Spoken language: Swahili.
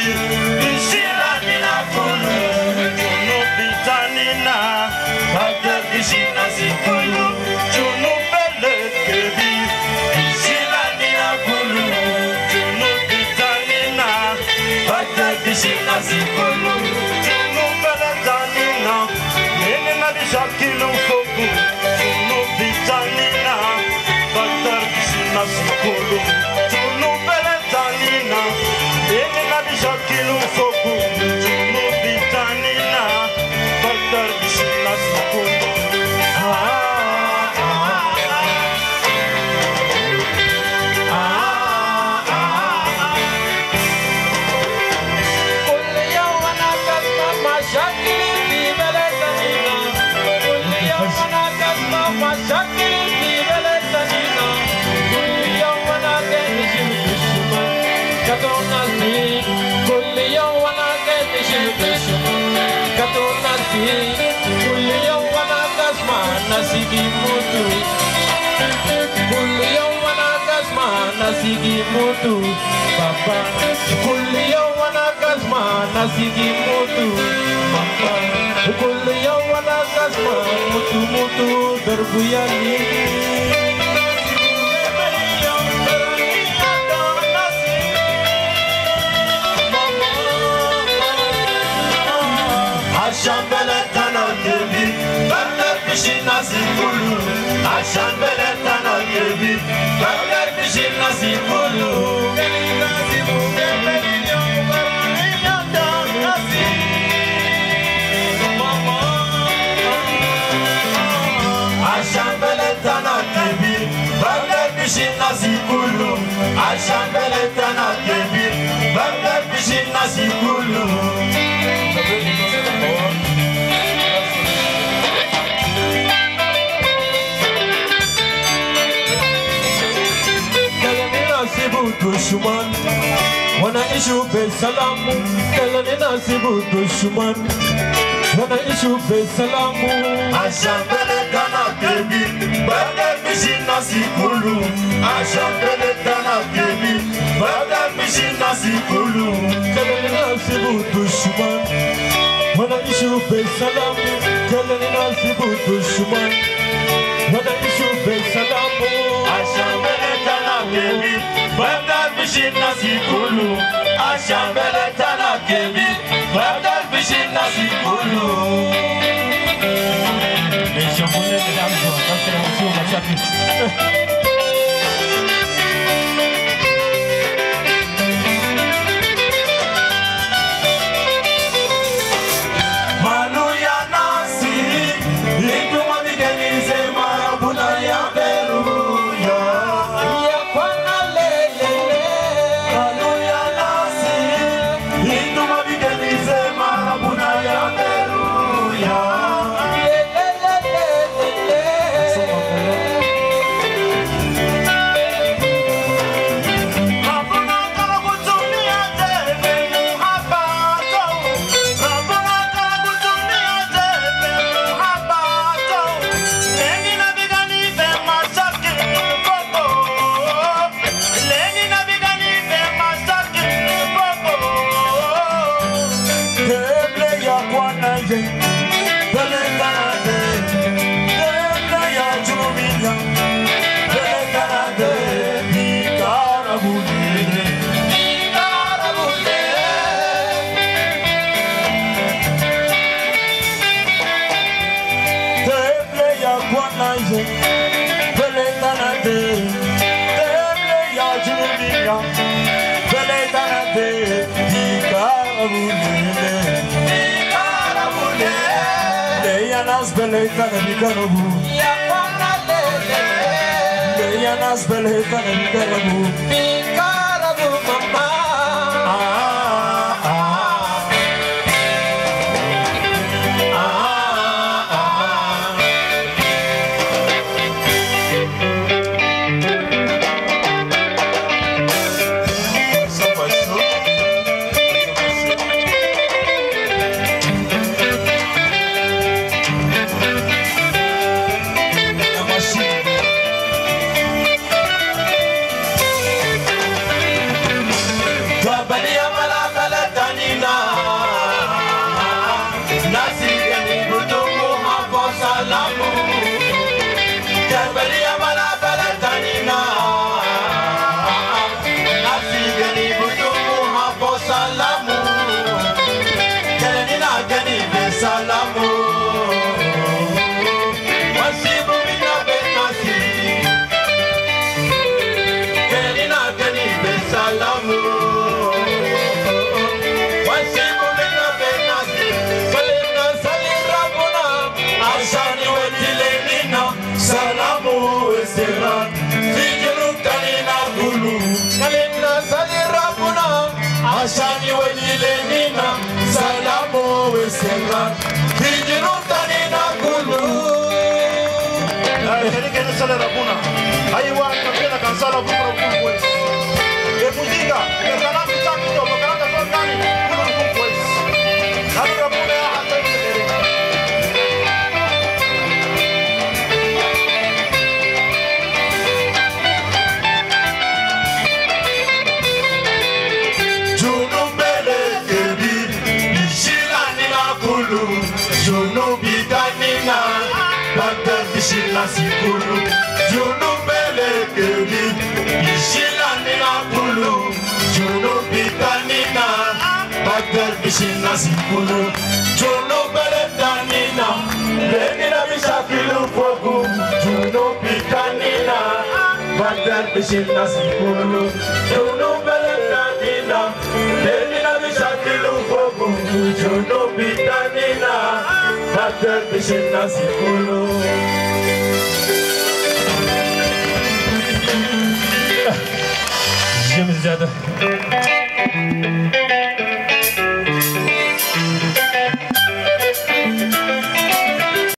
Nasigi mutu, papa. Kulli yawm ana kasma, nasigi mutu, papa. Kulli yawm ana kasma, mutu mutu berbuyani. Ashambele tana kebi, bakar pishin nasikulu. Ashambele tana kebi, bakar pishin nasikulu. Nasibu kebeli yombarani yanda nasi. Mama. Ashambele tana kebi, bakar pishin nasikulu. Ashambele tana kebi, bakar pishin nasikulu. Dushman, wana ishu be salamu, kalani nasibu dushman, wana ishu be salamu. Ashambele tana kebi, baga bishi nasikulu. Ashambele tana kebi, baga bishi nasikulu. Kalani nasibu dushman, wana ishu be salamu, kalani nasibu dushman, wana ishu be salamu. Ashambele tana kebi, baga bishi nasikulu. Ashambele tana kebi, baga bishi nasikulu. Meshamune de damzo, kasra musu machati. Tani Wenilena, Salamo Wesenga, Kijinutani Nakulu. Erike Sala Rabuna, Aiwa Kapela Kansala Bukuru. E música, e canal de Chaco, o canal da Tocani, Bukuru Boys. Aí Rabuna é a Ishila sikulu, junu belekeli. Ishila nina kulu, junu bitanina. Bagel ishila sikulu, junu beletanina. Lenina bishakilu fogu, junu bitanina. Bagel ishila sikulu, junu beletanina. Lenina bishakilu fogu, junu bitanina. Bagel ishila sikulu. J'aime